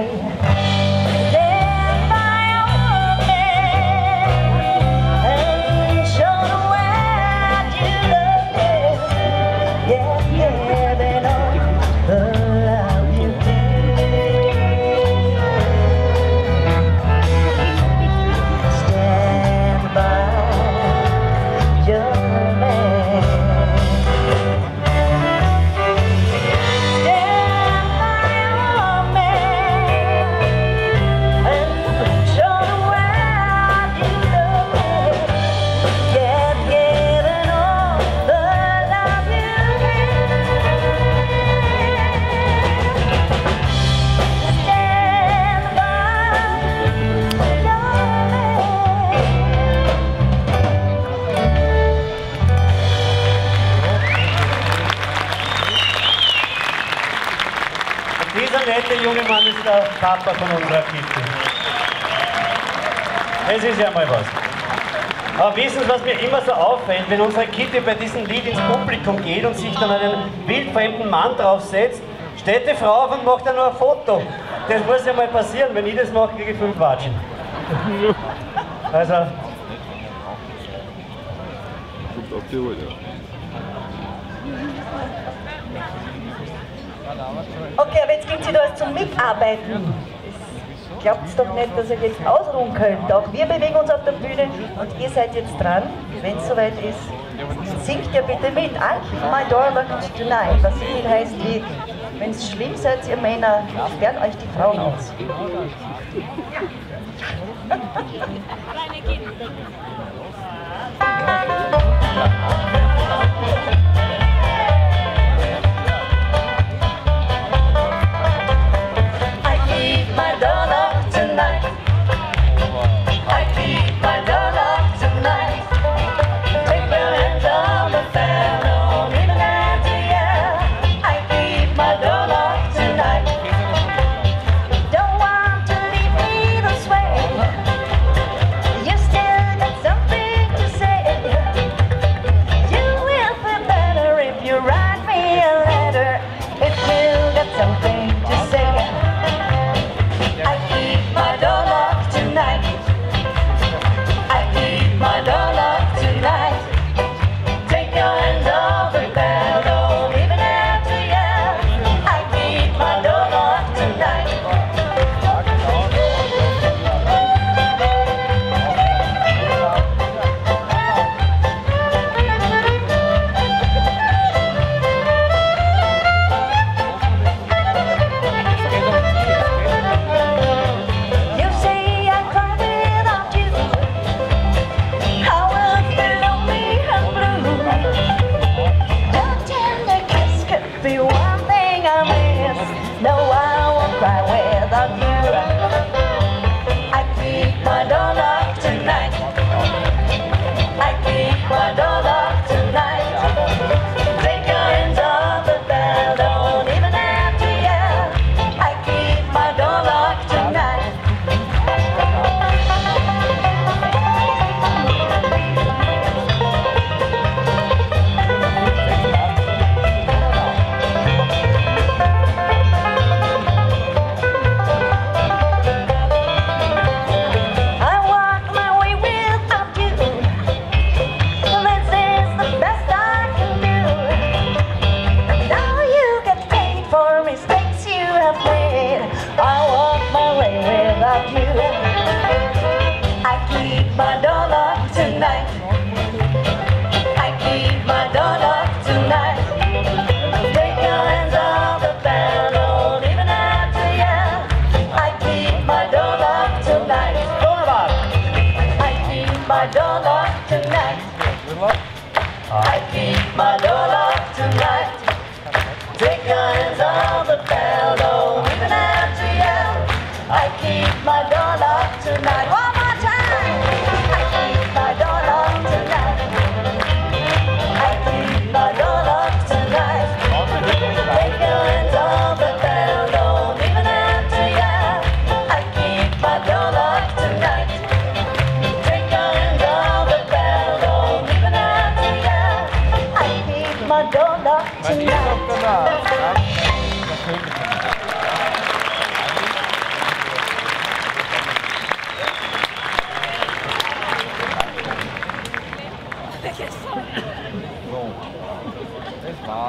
Der junge Mann ist der Papa von unserer Kitty. Es ist ja mal was. Aber wissen Sie, was mir immer so auffällt, wenn unsere Kitty bei diesem Lied ins Publikum geht und sich dann einen wildfremden Mann draufsetzt, steht die Frau auf und macht dann nur ein Foto. Das muss ja mal passieren, wenn ich das mache, kriege ich 5 Watschen. Also... Okay, aber jetzt gibt es wieder was zum Mitarbeiten. Glaubt es doch nicht, dass ihr jetzt ausruhen könnt. Auch wir bewegen uns auf der Bühne und ihr seid jetzt dran, wenn es soweit ist. Singt ihr bitte mit. I keep my door locked tonight. Was so viel heißt wie, wenn es schlimm seid, ihr Männer, sperrt euch die Frauen aus.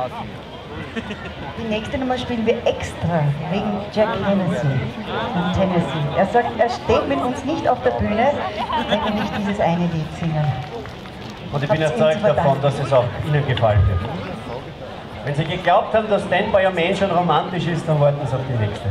Die nächste Nummer spielen wir extra wegen Jack Hennessy von Tennessee. Er sagt, er steht mit uns nicht auf der Bühne, wenn wir nicht dieses eine Lied singen. Und ich bin überzeugt davon, dass es auch Ihnen gefallen wird. Wenn Sie geglaubt haben, dass Stand By Your Man schon romantisch ist, dann warten Sie auf die nächste.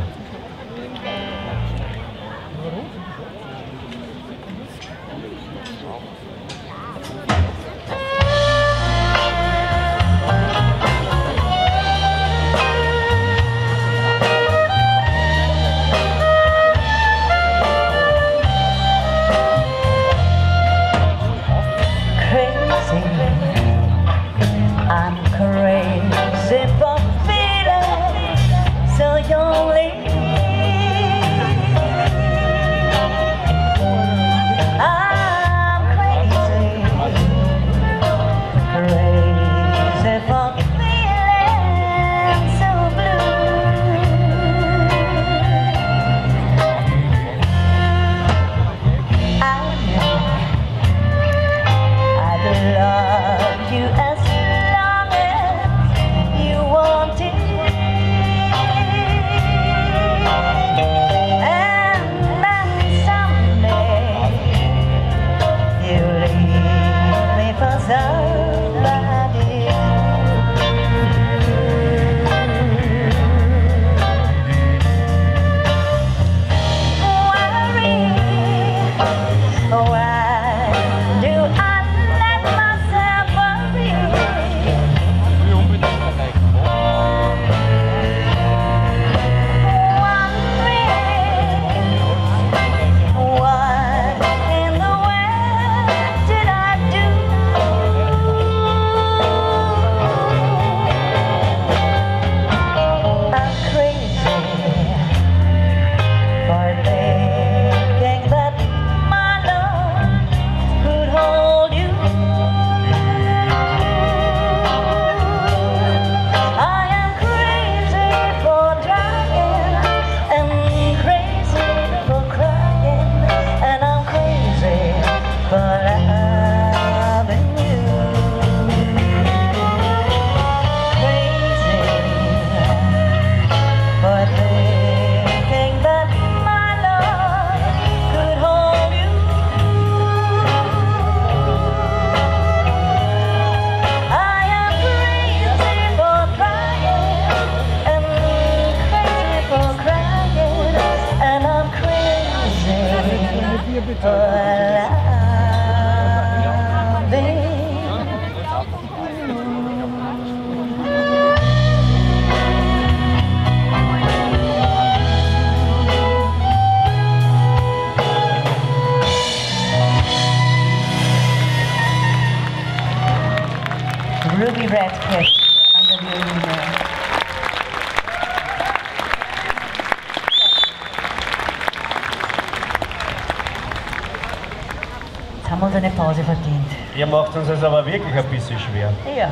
I'm crazy for feeling so lonely. I'm crazy for feeling so blue. I know I'd love you as Ruby Radcliffe an der Violine. Jetzt haben wir uns eine Pause verdient. Ihr macht uns das aber wirklich ein bisschen schwer. Ja.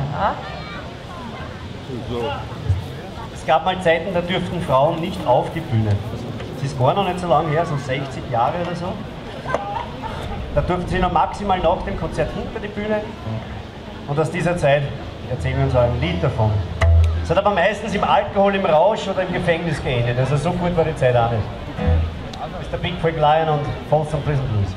Es gab mal Zeiten, da dürften Frauen nicht auf die Bühne. Das ist gar noch nicht so lange her, so 60 Jahre oder so. Da durften sie noch maximal nach dem Konzert hinter die Bühne. Und aus dieser Zeit erzählen wir uns auch ein Lied davon. Es hat aber meistens im Alkohol, im Rausch oder im Gefängnis geendet. Also so gut war die Zeit auch nicht. Das ist der Big Freak Lion und Folsom Prison Blues.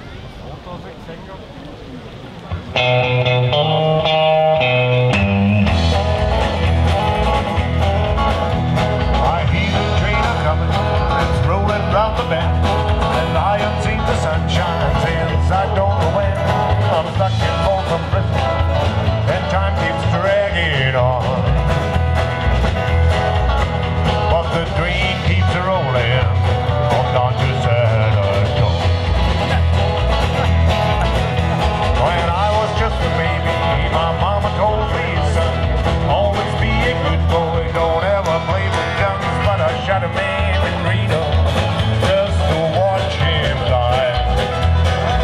Shot a man in Reno just to watch him die.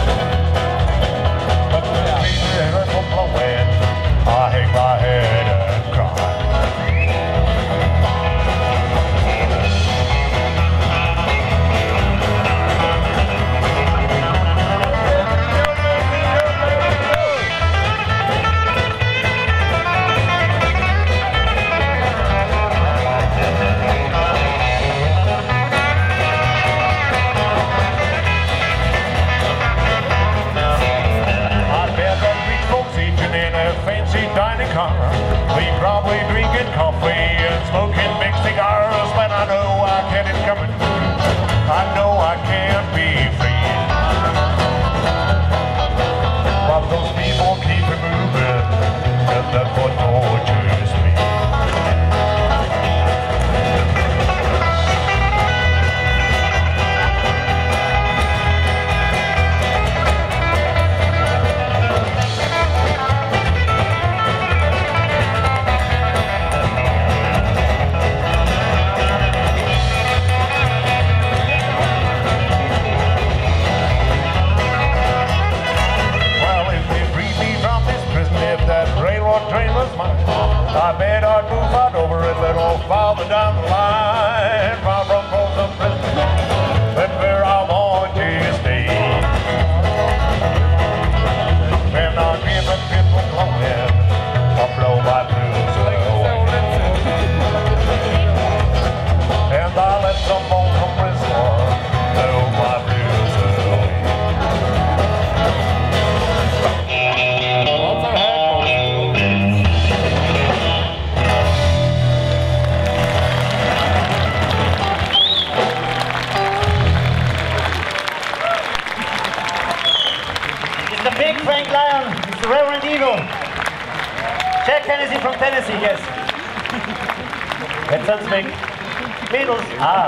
Jack Hennessy from Tennessee, yes. Jetzt sind's weg. Mädels. Ah.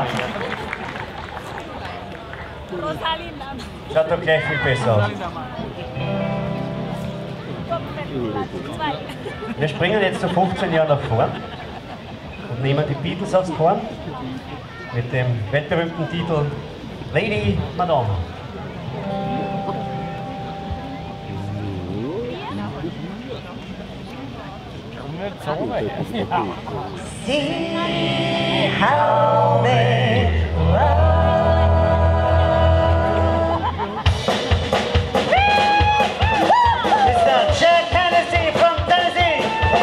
Schaut doch gleich viel besser aus. Wir springen jetzt zu 15 Jahren nach vorn und nehmen die Beatles aufs Korn mit dem weltberühmten Titel Lady Madonna. See how they run. Mr. Jack Hennessy from Tennessee.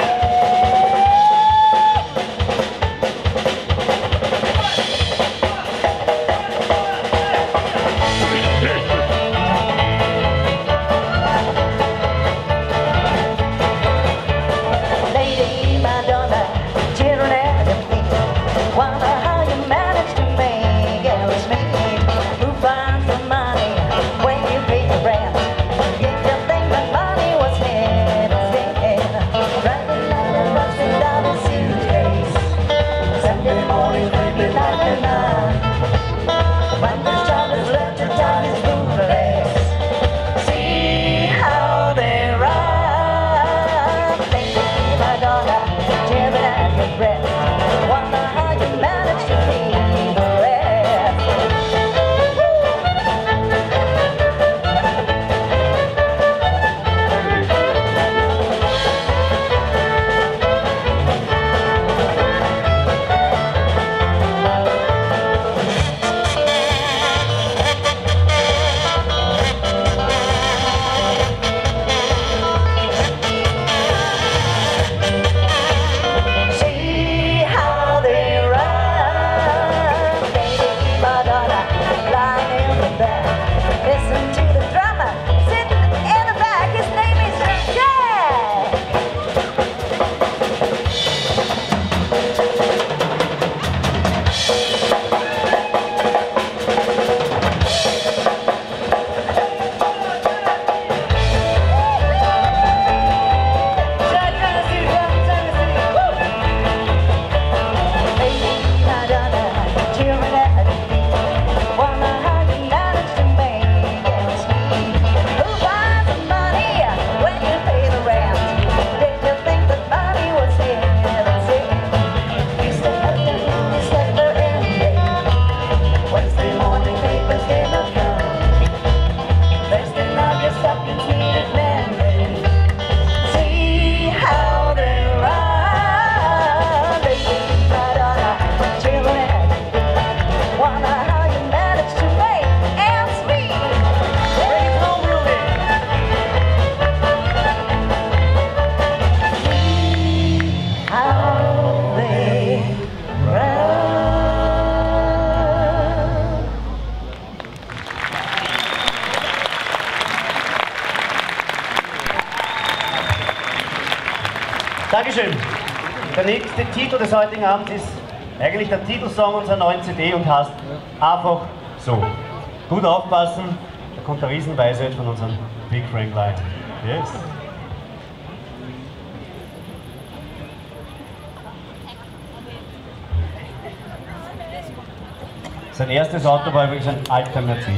Lady Madonna, children at your feet. Wonder how you manage to make ends meet. Who finds the money when you pay the rent? Did you think that money was head driving down and rushing down the suitcase. Sunday morning, creeping like a nun. When the job is left, the time is ruthless. See how they run. Lady Madonna, tearing at your breath. Wonder how you manage to leave the rest. See how they run. Lady Madonna, lying in the back. Listen to the drummer sitting in the back. His name is Jack. Jack Hennessy from Tennessee. Lady Madonna, tearing at your feet. Wonder how you manage to make ends meet. Who finds the money when you pay the rent? Did you think that money was heaven sent? You stay up and you slept there every day. Wednesday morning papers came and come. Thursday night you're stuck in Swedish memory. See how they run. Lady Madonna, children at your feet. Wonder how you manage to make ends meet. Bring it home, Ruby. How they run. Dankeschön. Der nächste Titel des heutigen Abends ist eigentlich der Titelsong unserer neuen CD und heißt einfach so. Gut aufpassen, da kommt eine Riesenweisheit von unserem Big Frank Light. Yes. Sein erstes Auto war übrigens ein alter Mercedes.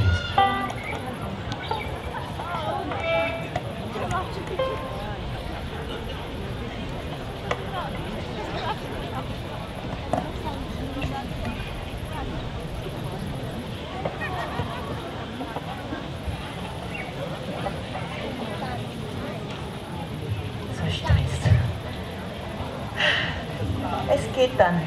So stresst. Es geht dann.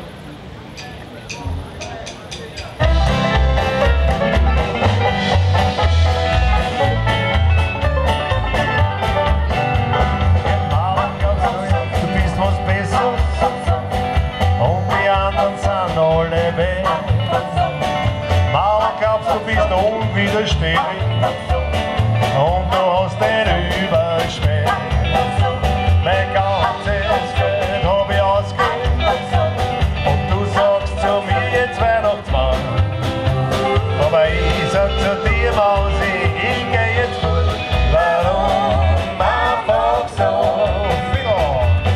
Du bist was Besseres und die anderen sind alle weg. Mauer glaubst du bist unwiderstehlich und du hast den Überschwäch. Mein ganzes Geld hab ich ausgegeben und du sagst zu mir jetzt Weihnachtsmann. Aber ich sag zu dir Mausi, ich geh jetzt fort. Warum einfach so? Finger.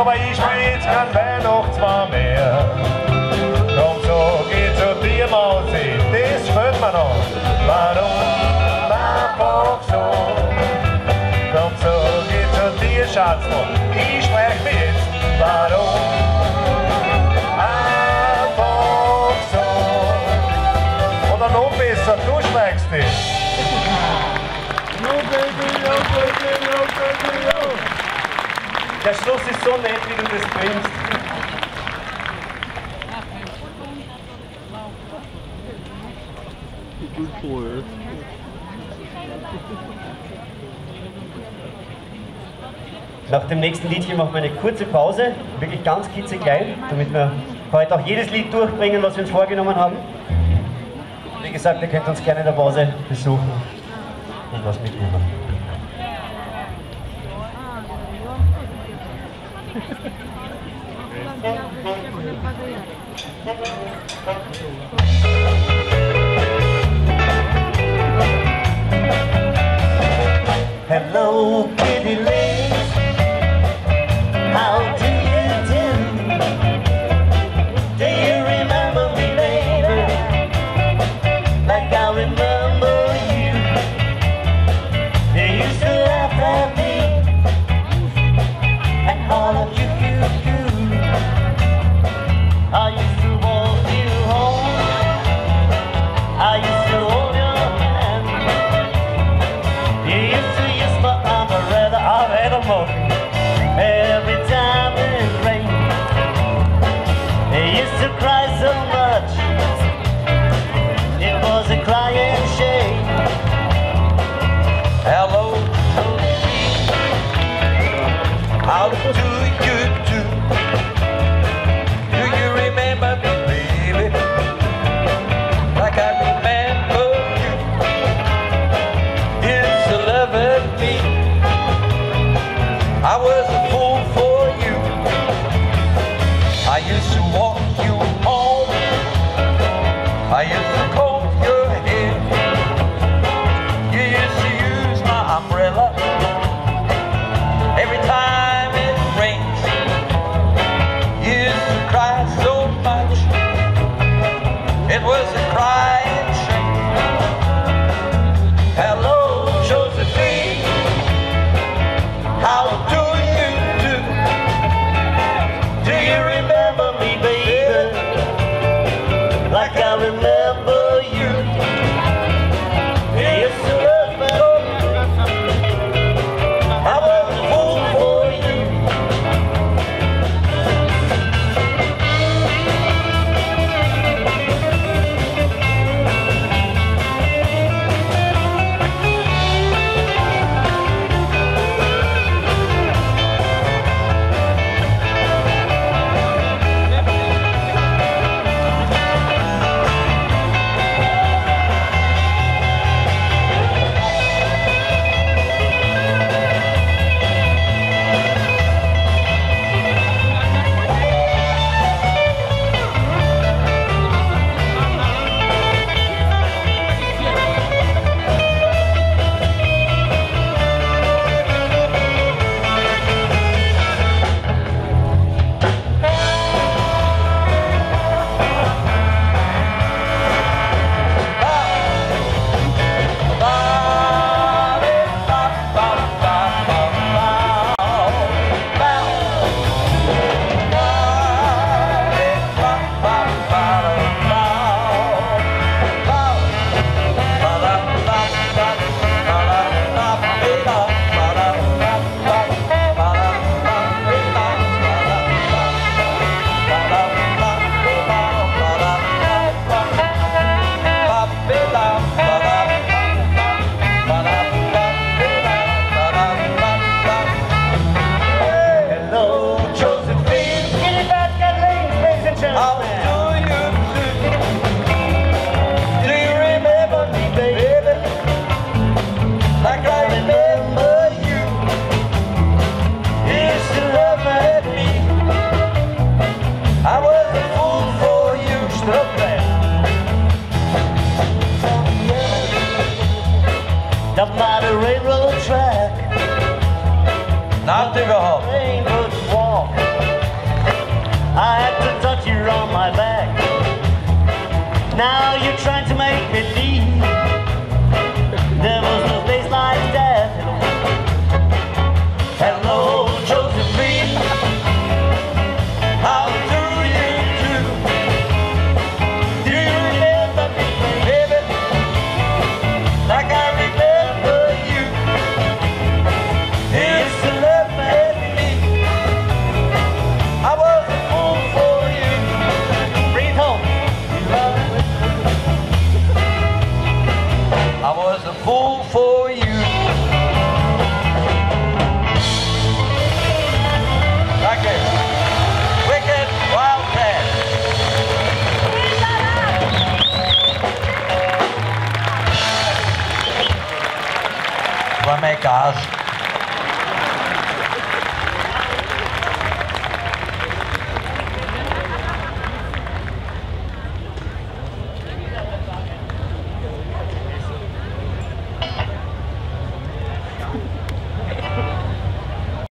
aber ich spiel jetzt kein Weihnachtsmann mehr. Drum sag ich zu dir, Mausi, das fällt mir noch. Warum einfach so? Drum sag ich zu dir, Schatzmann, ich sprech mich jetzt. Warum einfach so? Oder noch besser, du schmeckst dich. Der Schluss ist so nett, wie du das bringst. Nach dem nächsten Liedchen machen wir eine kurze Pause, wirklich ganz klitzeklein, damit wir heute auch jedes Lied durchbringen, was wir uns vorgenommen haben. Wie gesagt, ihr könnt uns gerne in der Pause besuchen und was mitnehmen. Hello, kitty ladies, how do you do? Do you remember me, baby, like I remember you? You used to laugh at me and holler you. I used to walk you home, I used to hold your hand. You used to use my umbrella, I've had a moment every time it rained. You used to cry so much, it was a crying shame. Hello, how do you do? I was a fool for you. I used to walk you home. I used to comb your hair. You used to use my umbrella every time it rains. war meine Gage.